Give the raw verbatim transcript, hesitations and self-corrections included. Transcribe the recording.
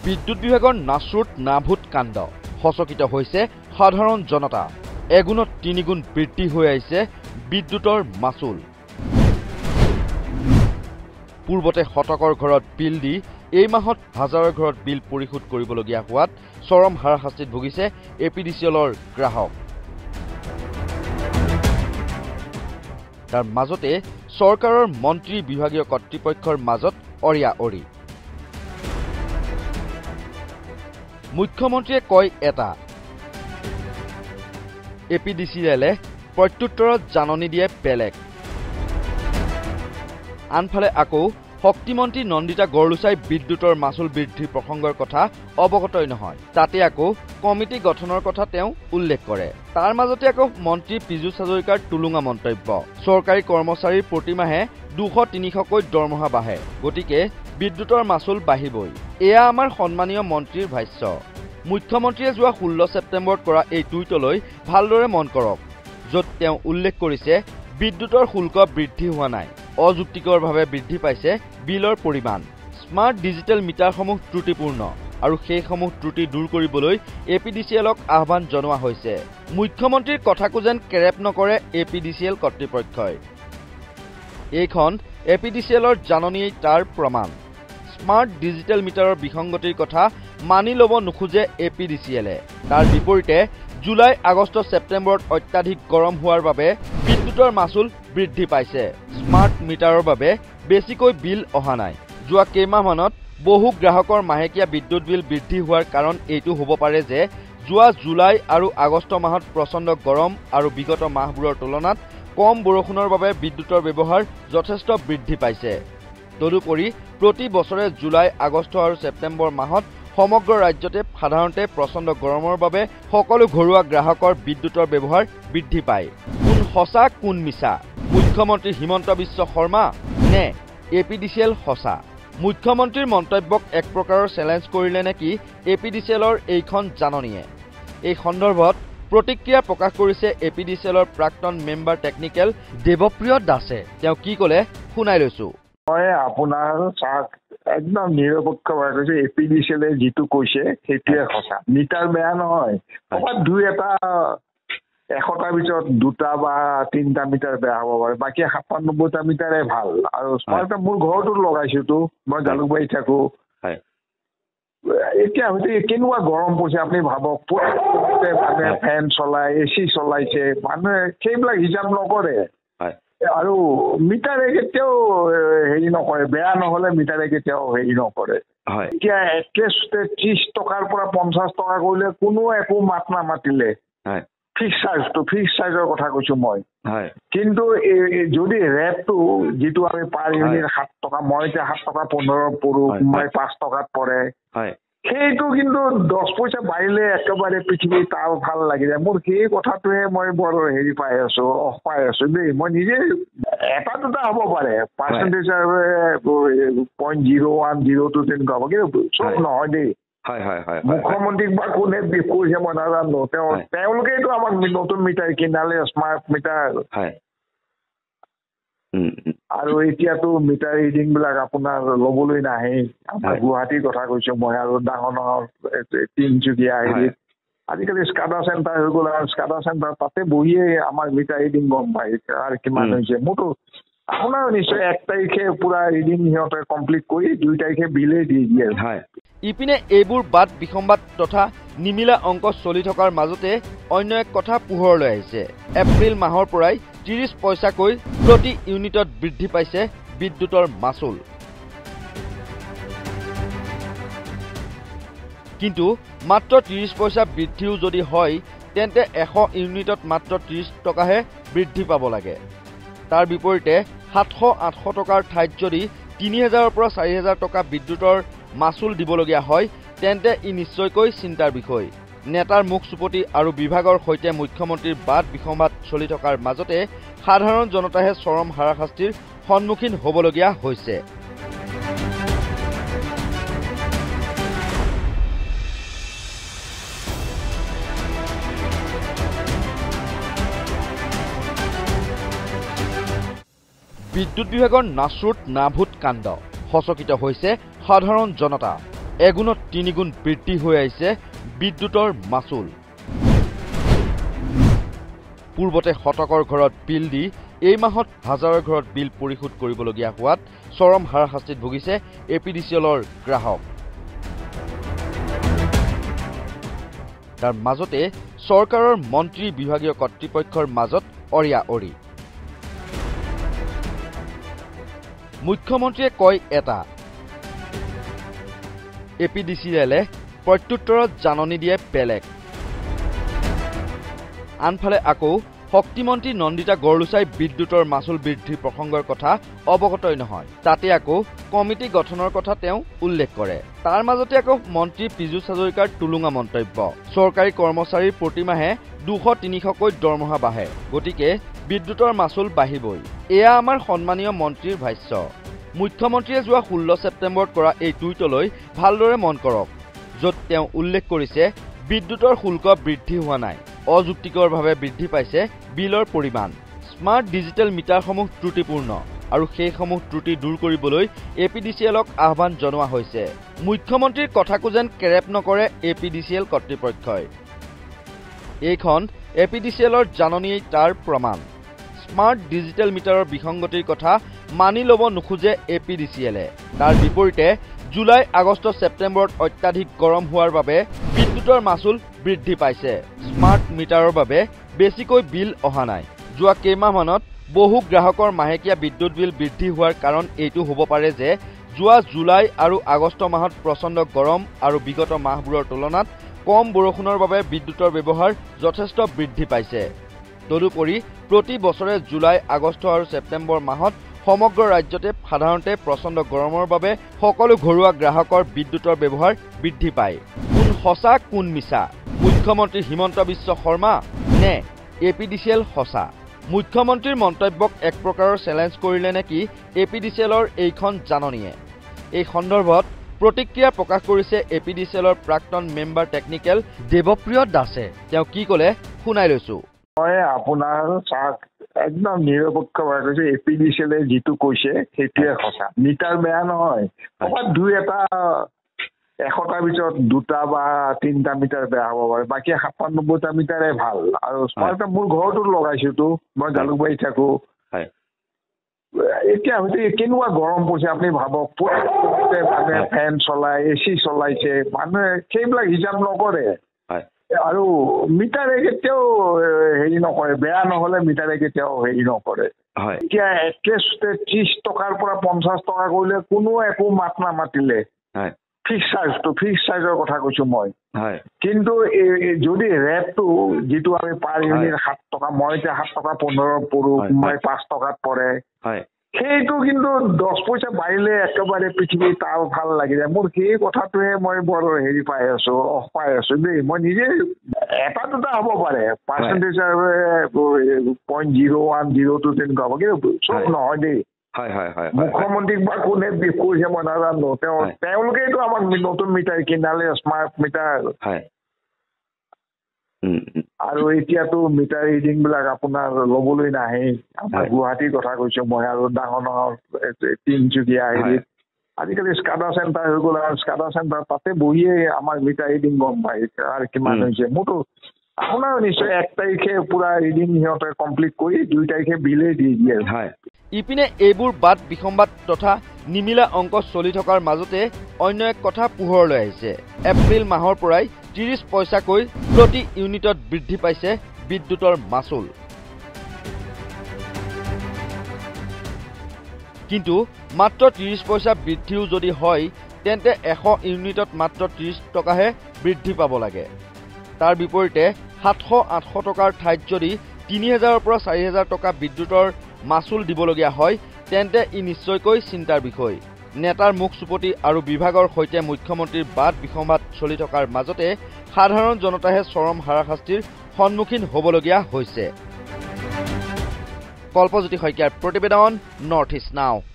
বিদ্যুৎ বিভাগৰ নাচুত নাভূত কাণ্ড হচকিত হৈছে সাধাৰণ জনতা এগুণত তিনিগুণ বৃদ্ধি হৈ আহিছে বিদ্যুতৰ মাচুল পূৰ্বতে শতকৰ ঘৰত বিল দি এই মাহত হাজাৰৰ ঘৰত বিল পৰিশোধ কৰিবলগীয়া হোৱাত চৰম হাৰাশাস্তিত ভুগিছে এ পি ডি চি এলৰ গ্ৰাহক তাৰ মাজতে চৰকাৰৰ মন্ত্ৰী বিভাগীয় কৰ্তৃপক্ষৰ মাজত অৰিয়া অৰি মুখ্যমন্ত্ৰীয়ে কয় এটা এ পি ডি চি এলে প্ৰত্যুত্তৰত জাননী দিয়ে বেলেগ আনফালে আকৌ শক্তিমন্ত্ৰী নন্দিতা গড়লুচাই বিদ্যুতৰ মাচুল বৃদ্ধিৰ প্ৰসংগৰ কথা অৱগতই নহয় তাতে আকৌ কমিটি গঠনৰ কথা তেওঁ উল্লেখ কৰে তাৰ মাজতে আকৌ মন্ত্ৰী পীযুষ হাজৰিকাৰ টুলুঙা মন্তব্য চৰকাৰী কৰ্মচাৰীৰ প্ৰতিমাহে দুশ তিনিশকৈ দৰমহা বাঢ়ে গতিকে বিদ্যুতৰ মাচুল বাঢ়িবই এয়া আমাৰ সন্মানীয় মন্ত্ৰীৰ ভাষ্য মুখ্যমন্ত্ৰীয়ে যোৱা ষোল্ল ছেপ্টেম্বৰত কৰা এই টুইটলৈ ভালদৰে মন কৰক য'ত তেওঁ উল্লেখ কৰিছে বিদ্যুতৰ শুল্ক বৃদ্ধি হোৱা নাই অযুক্তিকৰভাৱে বৃদ্ধি পাইছে বিলৰ পৰিমাণ স্মাৰ্ট ডিজিটেল মিটাৰসমূহ ত্ৰুটিপূৰ্ণ আৰু সেইসমূহ ত্ৰুটি দূৰ কৰিবলৈ এ পি ডি চি এলক আহ্বান জনোৱা হৈছে মুখ্যমন্ত্ৰীৰ কথাকো যেন কেৰেপ নকৰে A P D C L কৰ্তৃপক্ষই এইখন এ পি ডি চি এলৰ জাননীয়ে তাৰ প্ৰমাণ স্মাৰ্ট ডিজিটেল মিটাৰৰ বিসংগতিৰ কথা মানি ল'ব নোখোজে এ পি ডি চি এলে তাৰ বিপৰীতে জুলাই আগষ্ট ছেপ্টেম্বৰত অত্যাধিক গৰম হোৱাৰ বাবে বিদ্যুতৰ মাচুল বৃদ্ধি পাইছে স্মাৰ্ট মিটাৰৰ বাবে বেছিকৈ বিল অহা নাই যোৱা কেইমাহমানত বহু গ্ৰাহকৰ মাহেকীয়া বিদ্যুৎ বিল বৃদ্ধি হোৱাৰ কাৰণ এইটো হ'ব পাৰে যে যোৱা জুলাই আৰু আগষ্ট মাহত প্ৰচণ্ড গৰম আৰু বিগত মাহবোৰৰ তুলনাত কম বৰষুণৰ বাবে বিদ্যুতৰ ব্যৱহাৰ যথেষ্ট বৃদ্ধি পাইছে তদুপৰি প্ৰতি বছৰে জুলাই আগষ্ট আৰু ছেপ্টেম্বৰ মাহত সমগ্ৰ ৰাজ্যতে সাধাৰণতে প্ৰচণ্ড গৰমৰ বাবে সকলো ঘৰুৱা গ্ৰাহকৰ বিদ্যুতৰ ব্যৱহাৰ বৃদ্ধি পায় কোন সঁচা কোন মিছা মুখ্যমন্ত্ৰী হিমন্ত বিশ্ব শৰ্মা নে A P D C L সঁচা মুখ্যমন্ত্ৰীৰ মন্তব্যক এক প্ৰকাৰৰ চেলেঞ্জ কৰিলে নেকি এ পি ডি চি এলৰ এইখন জাননীয়ে এই সন্দৰ্ভত প্ৰতিক্ৰিয়া প্ৰকাশ কৰিছে এ পি ডি চি এলৰ প্ৰাক্তন মেম্বাৰ টেকনিকেল দেৱপ্ৰিয় দাসে তেওঁ কি ক'লে শুনাই লৈছো মই আপোনাৰ চাক একদম নিৰপেক্ষভাৱে কৈছে এ পি ডি চি এলে যিটো কৈছে সেইটোৱে সঁচা মিটাৰ বেয়া নহয় ক'ৰবাত দুই এটা এশটাৰ ভিতৰত দুটা বা তিনিটা মিটাৰ বেয়া হ'ব পাৰে বাকী সাতান্নব্বৈটা মিটাৰে ভাল আৰু স্মাৰ্ট মোৰ ঘৰতো লগাইছোতো মই জালুকবাৰীত থাকো এতিয়া হয়তো কেনেকুৱা গৰম পৰিছে আপুনি ভাবক মানুহে ফেন চলাই এ চি চলাইছে মানুহে সেইবিলাক হিচাপ নকৰে আৰু মিটাৰে কেতিয়াও হেৰি নকৰে বেয়া নহ'লে মিটাৰে কেতিয়াও হেৰি নকৰে এতিয়া এটলিষ্ট ত্ৰিশ টকাৰ পৰা পঞ্চাছ টকা কৰিলে কোনো একো মাত নামাতিলে ফিক্স চাৰ্জটো ফিক্স চাৰ্জৰ কথা কৈছো মই কিন্তু যদি ৰেটটো যিটো আমি পাৰ ইউনিট সাত টকা মই এতিয়া সাত টকা পোন্ধৰ পৰো মই পাঁচ টকাত পৰে সেইটো কিন্তু দহ পইচা বাঢ়িলে একেবাৰে পৃথিৱী তাৰ ভাল লাগি যায় মোৰ সেই কথাটোহে মই বৰ হেৰি পাই আছো অস পাই আছো দেই মই নিজে এটা দুটা হ'ব পাৰে percentage point zero' one zero' two তেনেকুৱা হ'ব কিন্তু চব নহয় দেই মুখ্যমন্ত্ৰীক বা কোনে কৈছে মই নাজানো তেওঁ তেওঁলোকেইতো আমাক নতুন মিটাৰ কিনালে স্মাৰ্ট মিটাৰ আৰু এতিয়াতো মিটাৰ ৰিডিং বিলাক আপোনাৰ ল'বলৈ নাহে আমাৰ গুৱাহাটীৰ কথা কৈছো মই আৰু ডাঙৰ ডাঙৰ তিনিচুকীয়া হেৰিত আজিকালি স্কাডা চেণ্টাৰ হৈ গ'ল আৰু স্কাডা চেণ্টাৰ তাতে বহিয়ে আমাৰ মিটাৰ ৰিডিং গম পায় আৰু কিমান হৈছে মোৰতো আপোনাৰ নিশ্চয় এক তাৰিখে পুৰা ৰিডিং সিহঁতে কমপ্লিট কৰি দুই তাৰিখে বিলে দি দিয়ে ইপিনে এইবোৰ বাদ বিসম্বাদ তথা নিমিলা অংক চলি থকাৰ মাজতে অন্য এক কথা পোহৰলৈ আহিছে এপ্ৰিল মাহৰ পৰাই ত্ৰিশ পইচাকৈ প্ৰতি ইউনিটত বৃদ্ধি পাইছে বিদ্যুতৰ মাচুল কিন্তু মাত্ৰ ত্ৰিশ পইচা বৃদ্ধিও যদি হয় তেন্তে এশ ইউনিটত মাত্ৰ ত্ৰিশ টকাহে বৃদ্ধি পাব লাগে তাৰ বিপৰীতে সাতশ আঠশ টকাৰ ঠাইত যদি তিনি হাজাৰৰ পৰা চাৰি হাজাৰ টকা বিদ্যুতৰ মাচুল দিবলগীয়া হয় তেন্তে ই নিশ্চয়কৈ চিন্তাৰ বিষয় নেতাৰ মুখ চুপতি আৰু বিভাগৰ সৈতে মুখ্যমন্ত্ৰীৰ বাদ বিসম্বাদ চলি থকাৰ মাজতে সাধাৰণ জনতাহে চৰম হাৰাশাস্তিৰ সন্মুখীন হ'বলগীয়া হৈছে বিদ্যুৎ বিভাগৰ নাচুত নাভূত কাণ্ড হচকিত হৈছে সাধাৰণ জনতা এগুণত তিনিগুণ বৃদ্ধি হৈ আহিছে বিদ্যুতৰ মাচুল। পূৰ্বতে শতকৰ ঘৰত বিল দি এই মাহত হাজাৰৰ ঘৰত বিল পৰিশোধ কৰিবলগীয়া হোৱাত চৰম হাৰাশাস্তিত ভুগিছে এ পি ডি চি এলৰ গ্ৰাহক। তাৰ মাজতে চৰকাৰৰ মন্ত্ৰী বিভাগীয় কৰ্তৃপক্ষৰ মাজত অৰিয়া অৰি। মুখ্যমন্ত্ৰীয়ে কয় এটা, এ পি ডি চি এলে প্ৰত্যুত্তৰত জাননী দিয়ে বেলেগ। আনফালে আকৌ শক্তিমন্ত্ৰী নন্দিতা বৰদলৈই বিদ্যুতৰ মাচুল বৃদ্ধিৰ প্ৰসংগৰ কথা অৱগতই নহয়। তাতে আকৌ কমিটি গঠনৰ কথা তেওঁ উল্লেখ কৰে। তাৰ মাজতে আকৌ মন্ত্ৰী পীযুষ হাজৰিকাৰ টুলুঙা মন্তব্য, চৰকাৰী কৰ্মচাৰীৰ প্ৰতিমাহে দুশ তিনিশকৈ দৰমহা বাঢ়ে, গতিকে বিদ্যুতৰ মাচুল বাঢ়িবই। এয়া আমাৰ সন্মানীয় মন্ত্ৰীৰ ভাষ্য। মুখ্যমন্ত্ৰীয়ে যোৱা ষোল্ল ছেপ্টেম্বৰত কৰা এই টুইটলৈ ভালদৰে মন কৰক, য'ত তেওঁ উল্লেখ কৰিছে বিদ্যুতৰ শুল্ক বৃদ্ধি হোৱা নাই, অযুক্তিকৰভাৱে বৃদ্ধি পাইছে বিলৰ পৰিমাণ। স্মাৰ্ট ডিজিটেল মিটাৰসমূহ ত্ৰুটিপূৰ্ণ আৰু সেইসমূহ ত্ৰুটি দূৰ কৰিবলৈ এ পি ডি চি এলক আহ্বান জনোৱা হৈছে। মুখ্যমন্ত্ৰীৰ কথাকো যেন কেৰেপ নকৰে A P D C L কৰ্তৃপক্ষই। এইখন এ পি ডি চি এলৰ জাননীয়েই তাৰ প্ৰমাণ। স্মাৰ্ট ডিজিটেল মিটাৰৰ বিসংগতিৰ কথা মানি ল'ব নোখোজে এ পি ডি চি এলে। তাৰ বিপৰীতে জুলাই আগষ্ট ছেপ্টেম্বৰত অত্যাধিক গৰম হোৱাৰ বাবে বিদ্যুতৰ মাচুল বৃদ্ধি পাইছে। স্মাৰ্ট মিটাৰৰ বাবে বেছিকৈ বিল অহা নাই। যোৱা কেইমাহমানত বহু গ্ৰাহকৰ মাহেকীয়া বিদ্যুৎ বিল বৃদ্ধি হোৱাৰ কাৰণ এইটো হ'ব পাৰে যে যোৱা জুলাই আৰু আগষ্ট মাহত প্ৰচণ্ড গৰম আৰু বিগত মাহবোৰৰ তুলনাত কম বৰষুণৰ বাবে বিদ্যুতৰ ব্যৱহাৰ যথেষ্ট বৃদ্ধি পাইছে। তদুপৰি প্ৰতি বছৰে জুলাই আগষ্ট আৰু ছেপ্টেম্বৰ মাহত সমগ্ৰ ৰাজ্যতে সাধাৰণতে প্ৰচণ্ড গৰমৰ বাবে সকলো ঘৰুৱা গ্ৰাহকৰ বিদ্যুতৰ ব্যৱহাৰ বৃদ্ধি পায়। কোন সঁচা কোন মিছা? মুখ্যমন্ত্ৰী হিমন্ত বিশ্ব শৰ্মা নে A P D C L সঁচা? মুখ্যমন্ত্ৰীৰ মন্তব্যক এক প্ৰকাৰৰ চেলেঞ্জ কৰিলে নেকি এ পি ডি চি এলৰ এইখন জাননীয়ে? এই সন্দৰ্ভত প্ৰতিক্ৰিয়া প্ৰকাশ কৰিছে এ পি ডি চি এলৰ প্ৰাক্তন মেম্বাৰ টেকনিকেল দেৱপ্ৰিয় দাসে। তেওঁ কি ক'লে শুনাই লৈছো। মই আপোনাৰ চাওক একদম নিৰপেক্ষভাৱে কৈছে, এ পি ডি চি এলে যিটো কৈছে সেইটোৱে সঁচা। মিটাৰ বেয়া নহয়, ক'ৰবাত দুই এটা এশটাৰ ভিতৰত দুটা বা তিনিটা মিটাৰ বেয়া হ'ব পাৰে, বাকী সাতান্নব্বৈটা মিটাৰে ভাল। আৰু স্মাৰ্ট মোৰ ঘৰতো লগাইছোতো, মই জালুকবাৰীত থাকো। এতিয়া হয়তো কেনেকুৱা গৰম পৰিছে আপুনি ভাবক, মানুহে ফেন চলাই, এ চি চলাইছে, মানুহে সেইবিলাক হিচাপ নকৰে। আৰু মিটাৰে কেতিয়াও হেৰি নকৰে, বেয়া নহ'লে মিটাৰে কেতিয়াও হেৰি নকৰে। এতিয়া একেষ্টে ত্ৰিশ টকাৰ পৰা পঞ্চাছ টকা কৰিলে কোনো একো মাত নামাতিলে। ফিক্স চাৰ্জটো ফিক্স চাৰ্জৰ কথা কৈছো মই। কিন্তু যদি ৰেটটো যিটো আমি পাৰ ইউনিট সাত টকা, মই এতিয়া সাত টকা পোন্ধৰ পৰো, মই পাঁচ টকাত পৰে, সেইটো কিন্তু দহ পইচা বাঢ়িলে একেবাৰে পৃথিৱী তাৰ ভাল লাগি যায়। মোৰ সেই কথাটোহে মই বৰ হেৰি পাই আছো, অস পাই আছো দেই। মই নিজে এটা দুটা হ'ব পাৰে, percentage point zero' one zero' two তেনেকুৱা হ'ব, কিন্তু চব নহয় দেই। মুখ্যমন্ত্ৰীক বা কোনে কৈছে মই নাজানো, তেওঁ তেওঁলোকেইতো আমাক নতুন মিটাৰ কিনালে, স্মাৰ্ট মিটাৰ। আৰু এতিয়াতো মিটাৰ ৰিডিং বিলাক আপোনাৰ ল'বলৈ নাহে। আমাৰ গুৱাহাটীৰ কথা কৈছো মই, আৰু ডাঙৰ ডাঙৰ তিনচুকীয়া হেৰিত আজিকালি স্কাডা চেণ্টাৰ হৈ গ'ল। আৰু স্কাডা চেণ্টাৰ তাতে বহিয়ে আমাৰ মিটাৰ ৰিডিং গম পায় আৰু কিমান হৈছে। মোৰতো আপোনাৰ নিশ্চয় এক তাৰিখে পুৰা ৰিডিং সিহঁতে কমপ্লিট কৰি দুই তাৰিখে বিলেই দি দিয়ে। ইপিনে এইবোৰ বাদ বিসম্বাদ তথা নিমিলা অংক চলি থকাৰ মাজতে অন্য এক কথা পোহৰলৈ আহিছে। এপ্ৰিল মাহৰ পৰাই ত্ৰিশ পইচাকৈ প্ৰতি ইউনিটত বৃদ্ধি পাইছে বিদ্যুতৰ মাচুল। কিন্তু মাত্ৰ ত্ৰিশ পইচা বৃদ্ধিও যদি হয়, তেন্তে এশ ইউনিটত মাত্ৰ ত্ৰিশ টকাহে বৃদ্ধি পাব লাগে। তাৰ বিপৰীতে সাতশ আঠশ টকাৰ ঠাইত যদি তিনি হাজাৰৰ পৰা চাৰি হাজাৰ টকা বিদ্যুতৰ মাচুল দিবলগীয়া হয়, তেন্তে ই নিশ্চয়কৈ চিন্তাৰ বিষয়। নেতাৰ মুখ চুপতি আৰু বিভাগৰ সৈতে মুখ্যমন্ত্ৰীৰ বাদ বিসম্বাদ চলি থকাৰ মাজতে সাধাৰণ জনতাহে চৰম হাৰাশাস্তিৰ সন্মুখীন হ'বলগীয়া হৈছে। কল্পজ্যোতি শইকীয়াৰ প্ৰতিবেদন, নৰ্থ ইষ্ট নাও।